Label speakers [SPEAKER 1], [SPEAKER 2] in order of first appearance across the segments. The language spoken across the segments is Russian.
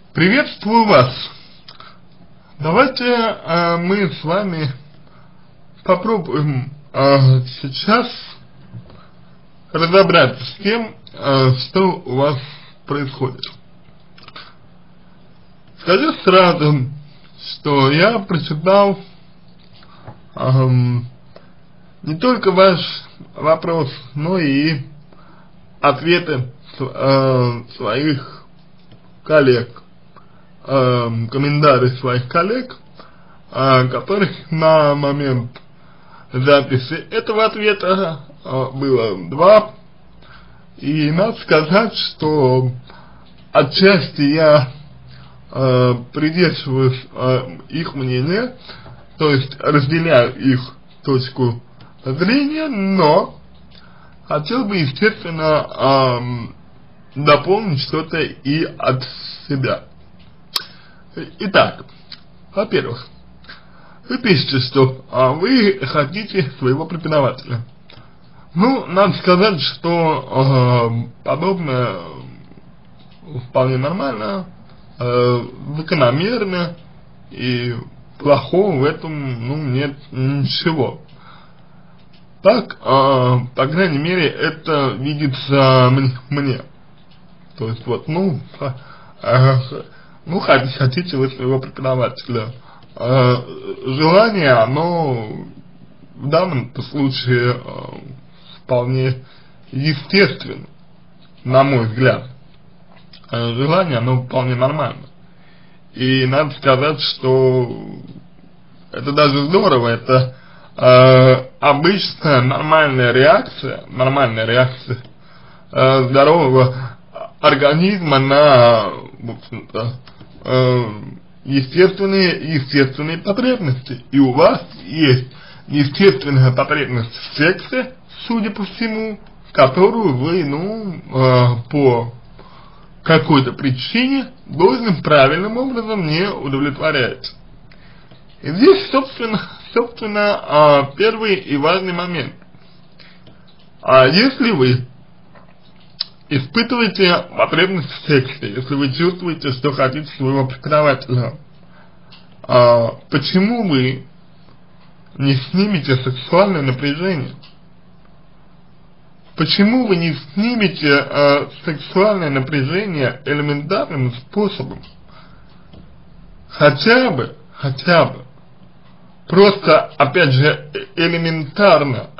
[SPEAKER 1] Приветствую вас. Давайте мы с вами попробуем сейчас разобраться с тем, что у вас происходит. Скажу сразу, что я прочитал не только ваш вопрос, но и ответы своих коллег, комментарии своих коллег, которых на момент записи этого ответа было 2, и надо сказать, что отчасти я придерживаюсь их мнения, то есть разделяю их точку зрения, но хотел бы, естественно, дополнить что-то и от себя. Итак, во-первых, вы пишете, что вы хотите своего преподавателя. Ну, надо сказать, что подобное вполне нормально, закономерно, и плохого в этом, нет ничего. Так, по крайней мере, это видится мне. То есть, хотите вы своего преподавателя. Желание, оно в данном случае вполне естественно, на мой взгляд. Желание, оно вполне нормально. И надо сказать, что это даже здорово, это обычная нормальная реакция здорового организма на, в общем-то, естественные потребности. И у вас есть естественная потребность в сексе, судя по всему, которую вы, по какой-то причине должным правильным образом не удовлетворяете. И здесь, собственно, первый и важный момент. Если вы испытываете потребность в сексе, если вы чувствуете, что хотите своего преподавателя, почему вы не снимете сексуальное напряжение? Почему вы не снимете сексуальное напряжение элементарным способом? Хотя бы, просто, опять же, элементарно,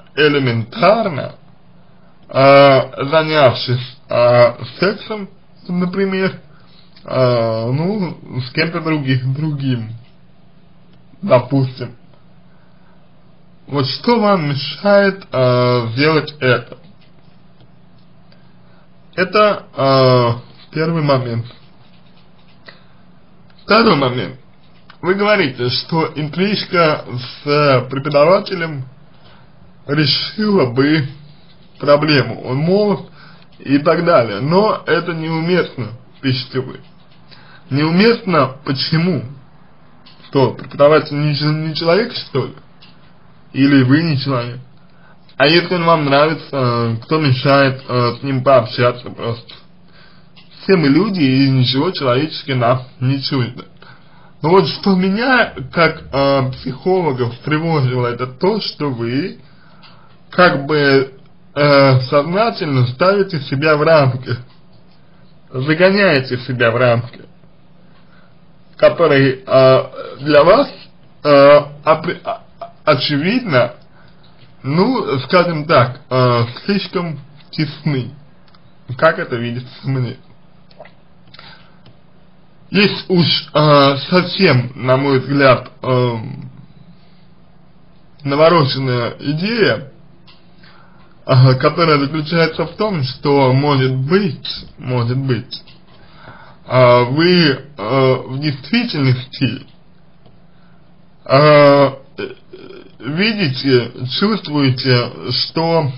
[SPEAKER 1] занявшись сексом, например, с кем-то другим, допустим. Вот что вам мешает сделать это? Это первый момент. Второй момент. Вы говорите, что интрижка с преподавателем решила бы проблему. Он молод и так далее. Но это неуместно, пишете вы. Неуместно почему? Что, преподаватель не человек, что ли? Или вы не человек? А если он вам нравится, кто мешает с ним пообщаться просто? Все мы люди, и ничего человеческого нам не чуждо. Но вот что меня, как психолога, встревожило, это то, что вы как бы сознательно ставите себя в рамки, загоняете себя в рамки, которые для вас очевидно, скажем так, слишком тесны, как это видится мне. Есть уж совсем, на мой взгляд, навороченная идея, которая заключается в том, что может быть, вы в действительности видите, чувствуете, что,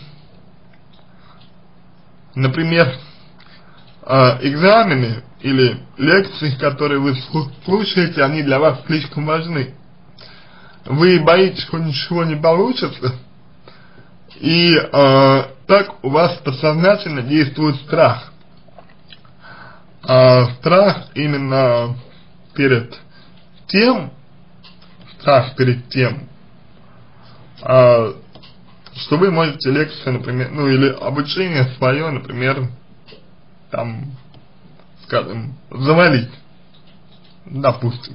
[SPEAKER 1] например, экзамены или лекции, которые вы слушаете, они для вас слишком важны. Вы боитесь, что ничего не получится, и так у вас подсознательно действует страх. страх именно перед тем, что вы можете лекцию, например, ну или обучение свое, например, там, скажем, завалить, допустим.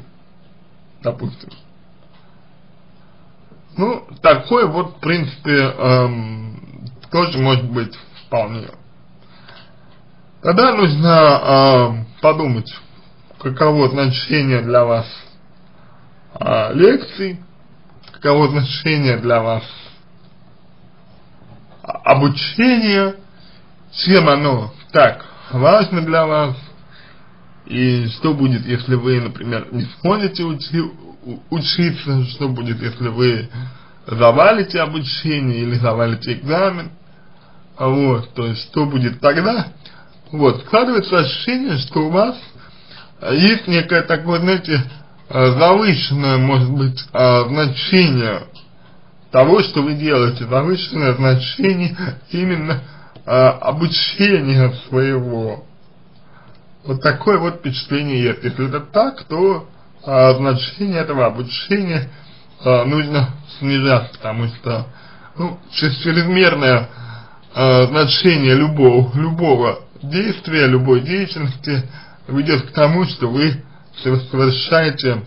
[SPEAKER 1] Ну, такой вот, в принципе, тоже может быть вполне. Тогда нужно подумать, каково значение для вас лекций, каково значение для вас обучения, чем оно так важно для вас, и что будет, если вы, например, не сможете учиться, что будет, если вы завалите обучение или завалите экзамен, вот, то есть, что будет тогда. Вот, складывается ощущение, что у вас есть некое такое, знаете, завышенное, может быть, значение того, что вы делаете, завышенное значение именно обучения своего. Вот такое вот впечатление есть. Если это так, то значение этого обучения нужно снижать, потому что, ну, чрезмерное значение любого действия, любой деятельности ведет к тому, что вы совершаете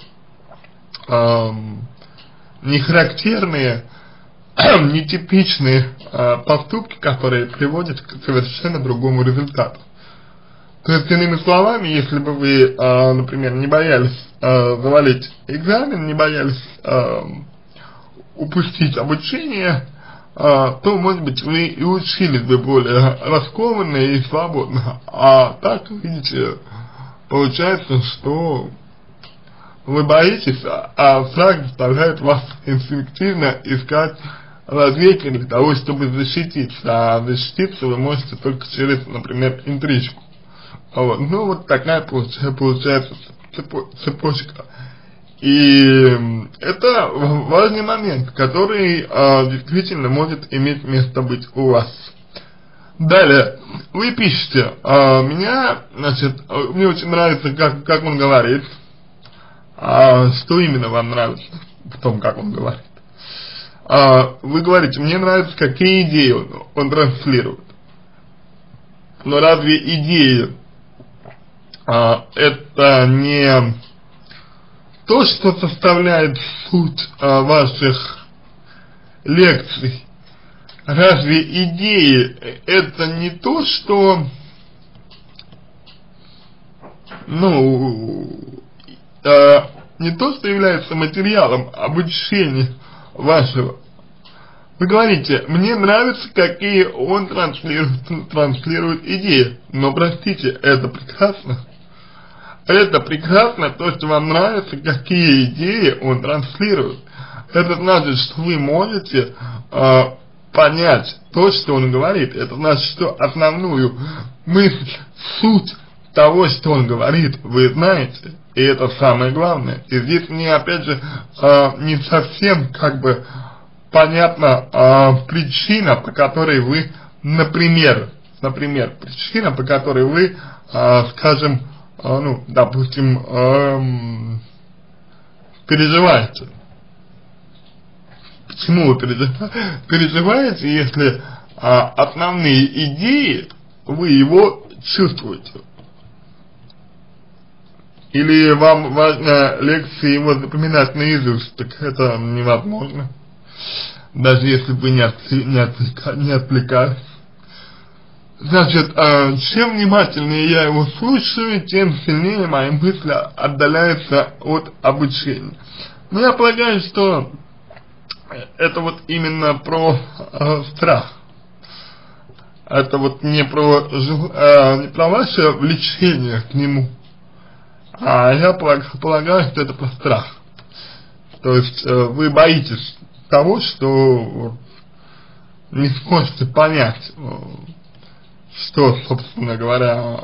[SPEAKER 1] нехарактерные, нетипичные поступки, которые приводят к совершенно другому результату. То есть, иными словами, если бы вы, например, не боялись завалить экзамен, не боялись упустить обучение, то, может быть, вы и учились бы более раскованно и свободно. А так, видите, получается, что вы боитесь, а страх заставляет вас инстинктивно искать лазейки для того, чтобы защититься. А защититься вы можете только через, например, интрижку. Вот. Ну, вот такая получается цепочка. И это важный момент, который действительно может иметь место быть у вас. Далее, вы пишете, мне очень нравится, как он говорит, что именно вам нравится в том, как он говорит. Вы говорите, мне нравится, какие идеи он транслирует. Но разве идеи это не то, что составляет суть ваших лекций? Разве идеи это не то, что, не то, что является материалом обучения вашего? Вы говорите, мне нравится, какие он транслирует идеи, но, простите, это прекрасно. Это прекрасно, то, что вам нравится, какие идеи он транслирует. Это значит, что вы можете понять то, что он говорит. Это значит, что основную мысль, суть того, что он говорит, вы знаете. И это самое главное. И здесь мне, опять же, не совсем как бы понятна причина, по которой вы, например, причина, по которой вы, скажем, допустим, переживаете. Почему вы переживаете, если основные идеи вы его чувствуете? Или вам важно лекции его запоминать наизусть, так это невозможно, даже если вы не отвлекались. Значит, чем внимательнее я его слушаю, тем сильнее мои мысли отдаляются от обучения. Но я полагаю, что это вот именно про страх. Это вот не про ваше влечение к нему, а я полагаю, что это про страх. То есть вы боитесь того, что не сможете понять, что, собственно говоря,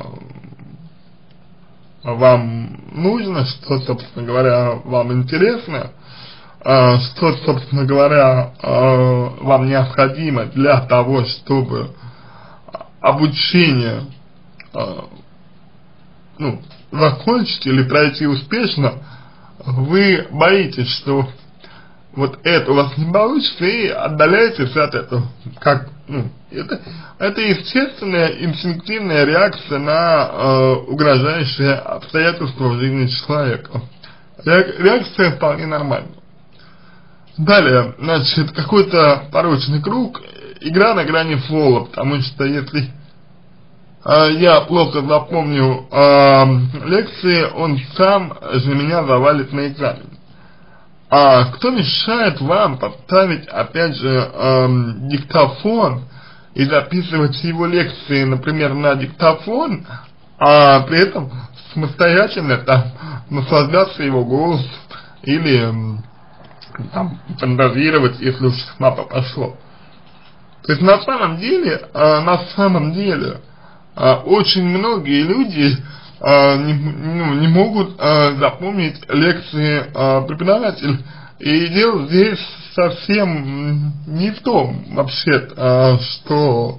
[SPEAKER 1] вам нужно, что, собственно говоря, вам интересно, что, собственно говоря, вам необходимо для того, чтобы обучение ну, закончить или пройти успешно, вы боитесь, что вот это у вас не получится, и отдаляетесь от этого. Как, ну, это естественная, инстинктивная реакция на угрожающие обстоятельства в жизни человека. Реакция вполне нормальная. Далее, значит, какой-то порочный круг, игра на грани фола, потому что если я плохо запомню лекции, он сам за меня завалит на экзамен. А кто мешает вам поставить, опять же, диктофон и записывать его лекции, например, на диктофон, а при этом самостоятельно там наслаждаться его голосом или там фантазировать, если уж на то пошло. То есть на самом деле очень многие люди не могут запомнить лекции преподавателя. И дело здесь совсем не в том вообще, что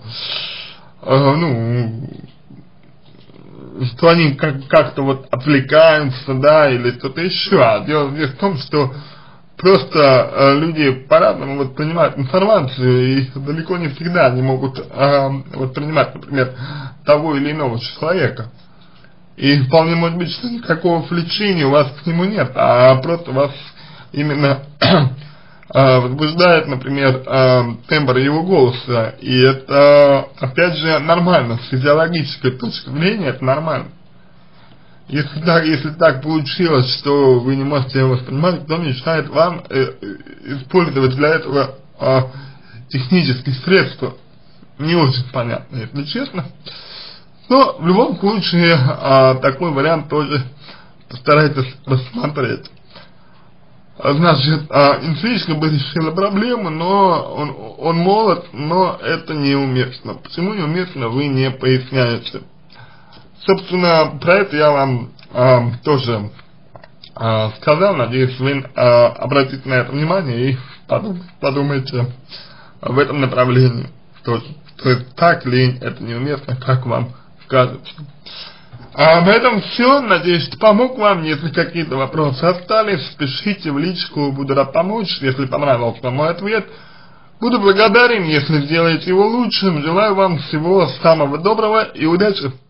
[SPEAKER 1] что они как-то вот отвлекаются, да, или что-то еще. А дело здесь в том, что просто люди по-разному воспринимают информацию, и далеко не всегда они могут воспринимать, например, того или иного человека. И вполне может быть, что никакого влечения у вас к нему нет, а просто вас именно возбуждает, например, тембр его голоса. И это, опять же, нормально, с физиологической точки зрения это нормально. Если так получилось, что вы не можете его воспринимать, кто мешает вам использовать для этого технические средства? Не очень понятно, если честно. Но в любом случае такой вариант тоже постарайтесь рассмотреть. Значит, инфичка бы решила проблему, но он молод, но это неуместно. Почему неуместно, вы не поясняете. Собственно, про это я вам тоже сказал, надеюсь, вы обратите на это внимание и подумайте в этом направлении тоже. То есть так ли это неуместно, как вам кажется. На этом все. Надеюсь, что помог вам. Если какие-то вопросы остались, пишите в личку, буду рад помочь. Если понравился мой ответ, буду благодарен, если сделаете его лучшим. Желаю вам всего самого доброго и удачи.